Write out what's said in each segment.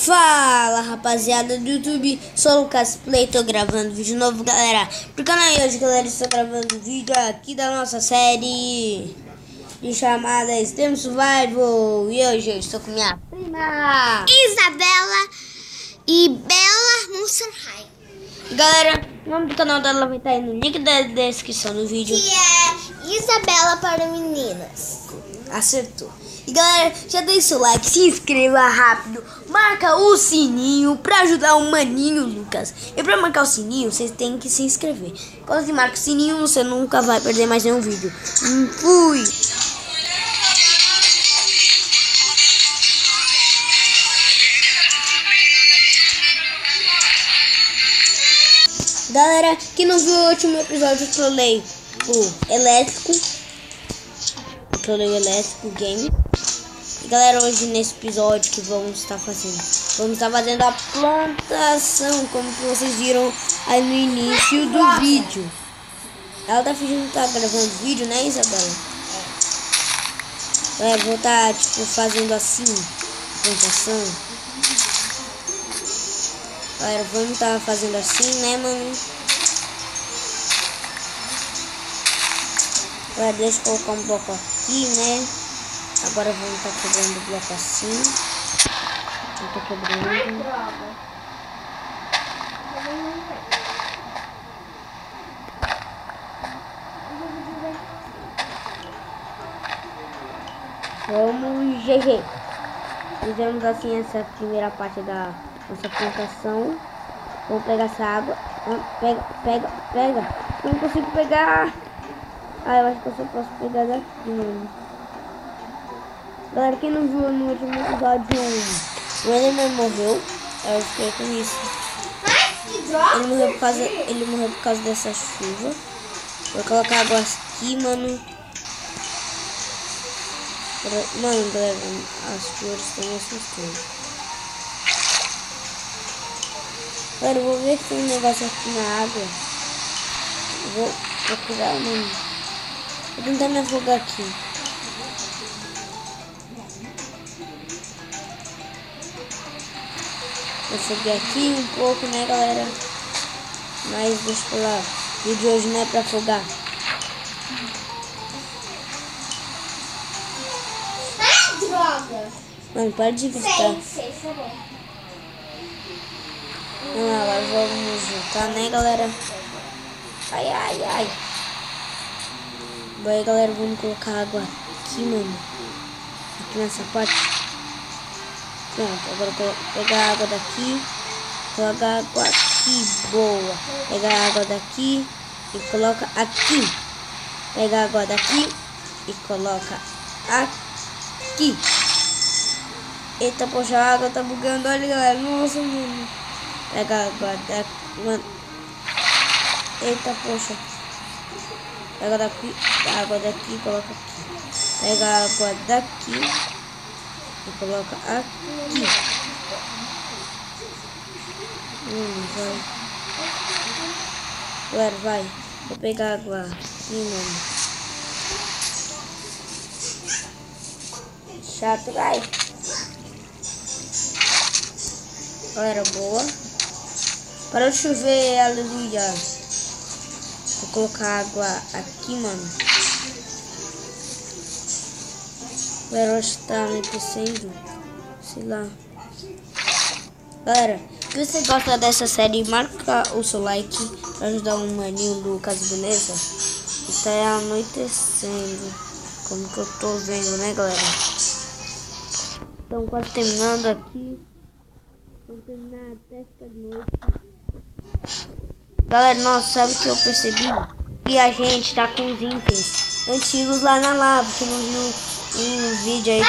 Fala rapaziada do YouTube, sou o Lucas Play, tô gravando vídeo novo galera pro canal. E hoje galera, estou gravando vídeo aqui da nossa série de chamada Extreme Survival. E hoje eu estou com minha prima Isabela e Bela Monserrat. Galera, o nome do canal dela vai estar aí no link da descrição do vídeo. Que é Isabela para meninas. Acertou. E galera, já deixa o like, se inscreva rápido, marca o sininho pra ajudar o maninho Lucas. E pra marcar o sininho, vocês têm que se inscrever. Quando você marca o sininho, você nunca vai perder mais nenhum vídeo. Fui! Galera, que não viu o último episódio, eu trolei o elétrico. Eu trolei o elétrico game. E galera, hoje nesse episódio que vamos estar fazendo a plantação, como que vocês viram aí no início do vídeo. Ela tá fingindo que tá gravando vídeo, né, Isabela? Vou estar tipo fazendo assim, plantação. Galera, vamos estar fazendo assim, né, mano? Galera, deixa eu colocar um bloco aqui, né? Agora vamos estar quebrando o bloco assim. Eu tô quebrando. Vamos, GG. Fizemos assim essa primeira parte da nossa plantação. Vamos pegar essa água. Pega. Eu não consigo pegar. Ah, eu acho que eu só posso pegar daqui, mano. Galera, quem não viu no último episódio, o Enderman morreu. Eu fiquei com isso. Ele morreu por causa dessa chuva. Vou colocar água aqui, mano. Mano, galera, as flores estão me assustando. Galera, eu vou ver se tem um negócio aqui na água. Eu vou procurar, mano. Vou tentar me afogar aqui. Eu cheguei aqui um pouco, né, galera? Mas deixa eu falar, o vídeo de hoje não é pra afogar. Ah, droga! Mano, para de gritar. Sei, tá bom. Agora vamos juntar, né, galera? Ai. Vai, galera, vamos colocar água aqui, mano. Aqui nessa parte. Pronto, agora eu vou pegar a água daqui, coloca a água aqui, boa. Pega a água daqui e coloca aqui. Pega a água daqui e coloca aqui. Eita, poxa, a água tá bugando, olha galera, nossa, mano. Pega a água daqui, mano. Eita, poxa. Pega a água daqui e coloca aqui. Pega a água daqui e coloca aqui. Vai. Galera, vai. Vou pegar água aqui, mano. Chato, vai. Galera, boa. Parou de chover, aleluia. Vou colocar água aqui, mano. Galera, acho que tá me aquecendo. Sei lá. Galera, se você gosta dessa série, marca o seu like pra ajudar o maninho Lucas, beleza? E tá anoitecendo, como que eu tô vendo, né, galera? Então, quase terminando aqui. Vamos terminar até ficar de noite. Galera, nossa, sabe o que eu percebi? Que a gente tá com os itens antigos lá na lava, que não viu um vídeo aí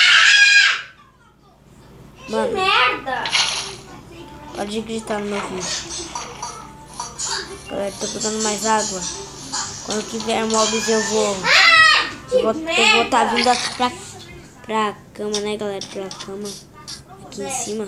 que... Mano, Que merda! pode gritar no meu vídeo. Galera, tô pegando mais água. Quando que vier mobs eu vou tá vindo aqui pra cama, né, galera? Pra cama. Aqui em cima.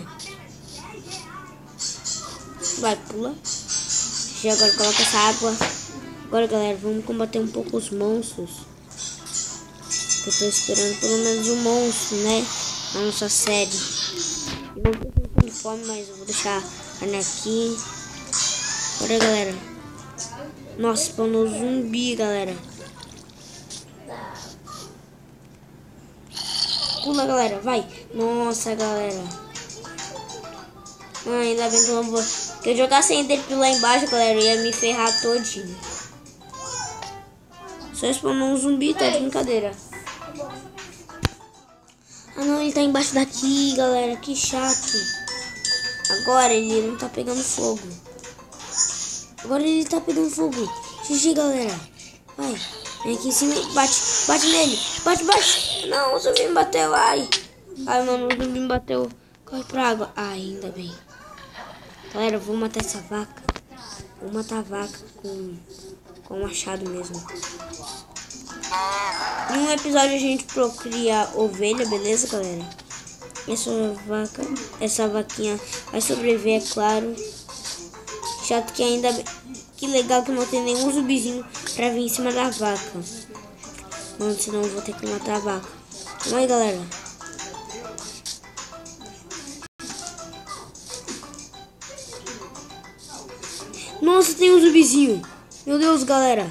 Vai, pula. E agora coloca essa água. Agora, galera, vamos combater um pouco os monstros. Eu tô esperando pelo menos um monstro, né? Na nossa série. E vamos fome, mas eu vou deixar a carne aqui. Bora, galera. Nossa, spawnou zumbi, galera. Pula, galera, vai. Nossa, galera. Ainda bem que eu não vou... Se eu jogasse ainda ele lá embaixo, galera, eu ia me ferrar todinho. Só spawnou um zumbi, tá de brincadeira. Ah não, ele tá embaixo daqui, galera. Que chato. Agora ele não tá pegando fogo. Agora ele tá pegando fogo. GG, galera. Vai. Vem aqui em cima e bate. Bate nele. Bate. Não, o zumbi me bateu. Ai, mano, o zumbi me bateu. Corre pra água. Ai, ainda bem. Galera, eu vou matar essa vaca. Vou matar a vaca com machado mesmo. Em um episódio a gente procria ovelha, beleza, galera? Essa vaquinha vai sobreviver, é claro. Chato que ainda... Que legal que não tem nenhum zumbizinho pra vir em cima da vaca. Mano, senão eu vou ter que matar a vaca. Vamos aí, galera. Nossa, tem um zumbizinho. Meu Deus, galera.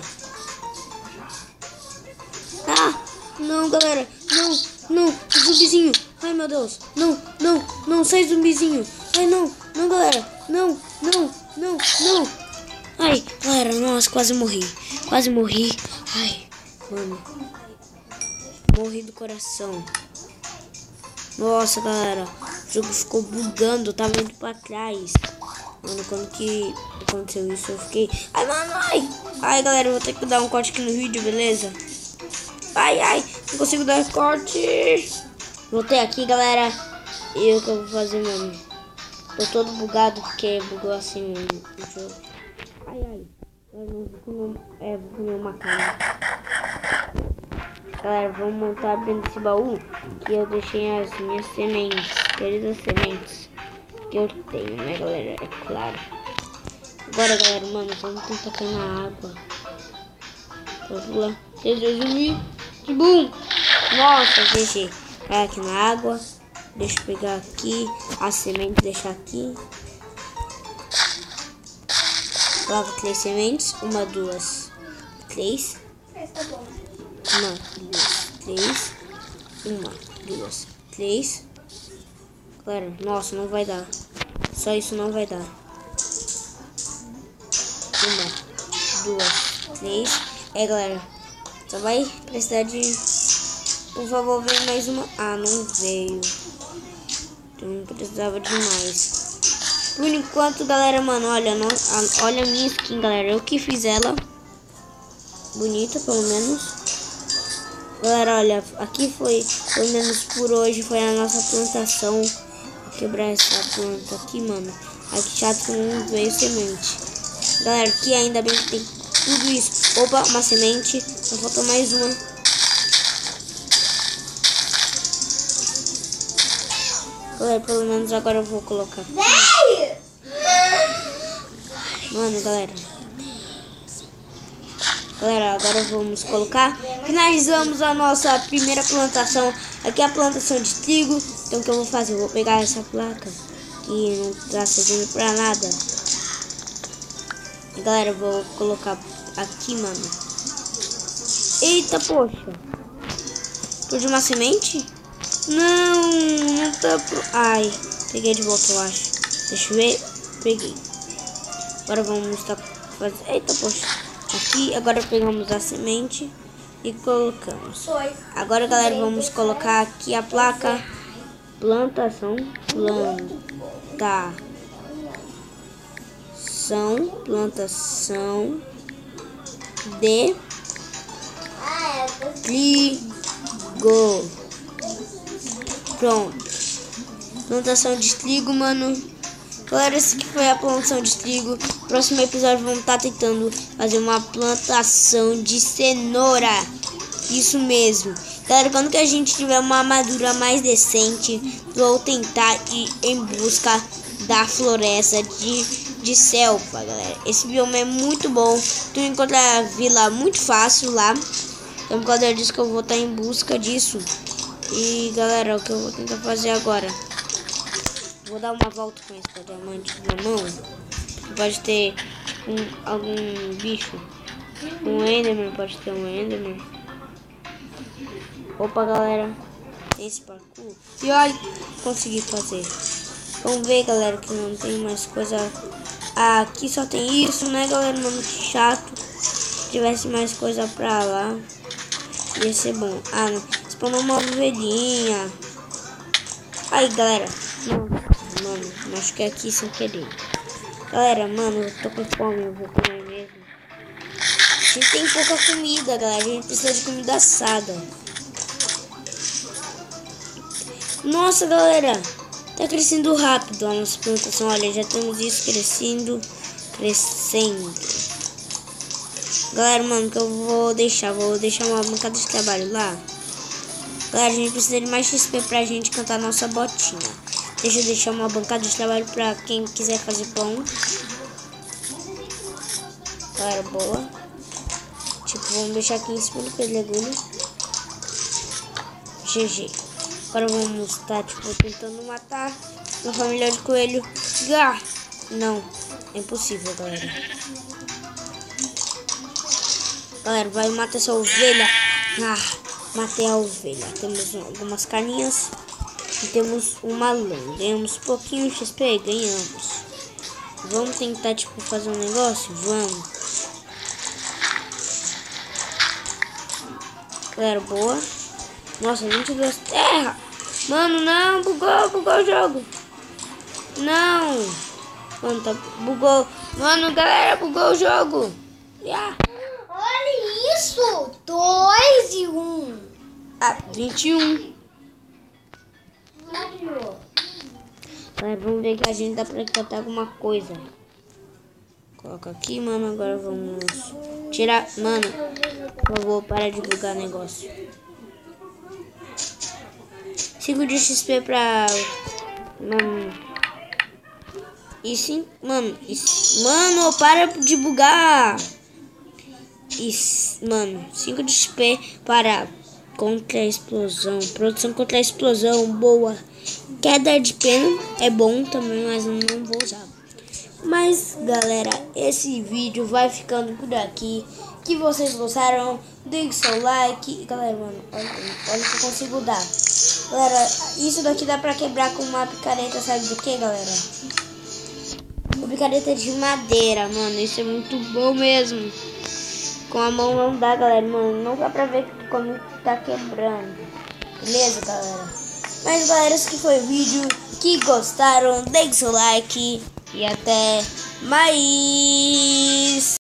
Ah, não, galera. Não, zumbizinho. Ai, meu Deus. Não, sai zumbizinho. Ai, não, galera. Não. Ai, galera, nossa, quase morri. Ai, mano. Morri do coração. Nossa, galera. O jogo ficou bugando, tava indo pra trás. Mano, quando que aconteceu isso, eu fiquei... Ai, mano, ai. Ai, galera, eu vou ter que dar um corte aqui no vídeo, beleza? Ai, não consigo dar corte. Voltei aqui, galera. E o que eu vou fazer, mano? Tô todo bugado porque bugou assim o jogo. Ai. Eu não vou comer uma carne. Galera, vamos montar bem nesse baú que eu deixei as minhas sementes, queridas sementes que eu tenho, né, galera? É claro. Agora, galera, mano, vamos tentar cair na água. Vamos lá. Zumbi. Que bom! Nossa, GG. Cai aqui na água. Deixa eu pegar aqui a semente, deixar aqui. Coloca 3 sementes. 1, 2, 3. 1, 2, 3. 1, 2, 3. Galera, nossa, não vai dar. Só isso não vai dar. 1, 2, 3. Galera, só vai precisar de... Por favor, vem mais uma. Ah, não veio. Então precisava de mais. Por enquanto, galera, mano, olha a minha skin, galera. Eu que fiz ela. Bonita, pelo menos. Galera, olha, aqui foi, pelo menos por hoje, foi a nossa plantação. Vou quebrar essa planta aqui, mano. Ai, que chato que não veio semente. Galera, aqui ainda bem que tem tudo isso. Opa, uma semente. Só falta mais uma. Galera, pelo menos agora eu vou colocar. Mano, galera. Galera, agora vamos colocar. Finalizamos a nossa primeira plantação. Aqui é a plantação de trigo. Então o que eu vou fazer? Eu vou pegar essa placa que não tá servindo pra nada. E, galera, eu vou colocar aqui, mano. Eita, poxa. Tô de uma semente? Não tá pro... Ai, peguei de volta, eu acho. Deixa eu ver. Peguei. Agora vamos fazer... Eita, poxa. Aqui, agora pegamos a semente e colocamos. Agora, galera, vamos colocar aqui a placa. Plantação de trigo. Pronto. Plantação de trigo, mano. Galera, esse aqui foi a plantação de trigo. Próximo episódio vamos estar tentando fazer uma plantação de cenoura. Isso mesmo. Galera, quando que a gente tiver uma armadura mais decente, vou tentar ir em busca da floresta de selva, galera. Esse bioma é muito bom. Tu encontra a vila muito fácil lá. Então, por causa disso que eu vou estar em busca disso. E, galera, o que eu vou tentar fazer agora? vou dar uma volta com esse diamante na mão. Pode ter algum bicho. Um Enderman, pode ter um Enderman. Opa, galera. Tem esse parkour. E olha, consegui fazer. Vamos ver, galera, que não tem mais coisa. Aqui só tem isso, né, galera? Mano, que chato. Se tivesse mais coisa pra lá, ia ser bom. Não. Spawnou uma ovelhinha. Aí, galera. Mano, machuquei aqui sem querer. Galera, mano, eu tô com fome, eu vou comer mesmo. A gente tem pouca comida, galera. A gente precisa de comida assada. Nossa, galera. Tá crescendo rápido a nossa plantação. Olha, já temos isso crescendo. Galera, mano, que eu vou deixar uma bancada de trabalho lá. Galera, a gente precisa de mais XP pra gente cantar nossa botinha. Deixa eu deixar uma bancada de trabalho pra quem quiser fazer pão. Galera, boa. Tipo, vamos deixar aqui em cima do pedregulho. GG. Agora vamos estar, tipo, tentando matar uma família de coelho. Não, é impossível, galera. Galera, vai matar essa ovelha. Matei a ovelha. Temos algumas carninhas. E temos uma lã. Ganhamos pouquinho de XP. Ganhamos. Vamos tentar, tipo, fazer um negócio? Vamos. Galera, boa. Nossa, 22 terra. Mano, não. Bugou o jogo. Não. Mano, bugou. Mano, galera, bugou o jogo. Olha isso. 2 e 1. 21. Galera, vamos ver que a gente dá pra cantar alguma coisa. Coloca aqui, mano. Agora vamos tirar. Mano, por favor, para de bugar negócio. 5 de XP pra... Mano, mano, para de bugar. Mano, 5 de XP para contra a explosão. Produção contra a explosão, boa. Queda de pena é bom também, mas eu não vou usar. Mas, galera, esse vídeo vai ficando por aqui. Que vocês gostaram, deixe seu like. Galera, mano, olha o que eu consigo dar. Galera, isso daqui dá pra quebrar com uma picareta, sabe do que, galera? Uma picareta de madeira, mano. Isso é muito bom mesmo. Com a mão não dá, galera, mano. Não dá pra ver como tá quebrando. Beleza, galera? Mas, galera, esse aqui foi o vídeo. Que gostaram, deixe seu like. E até mais.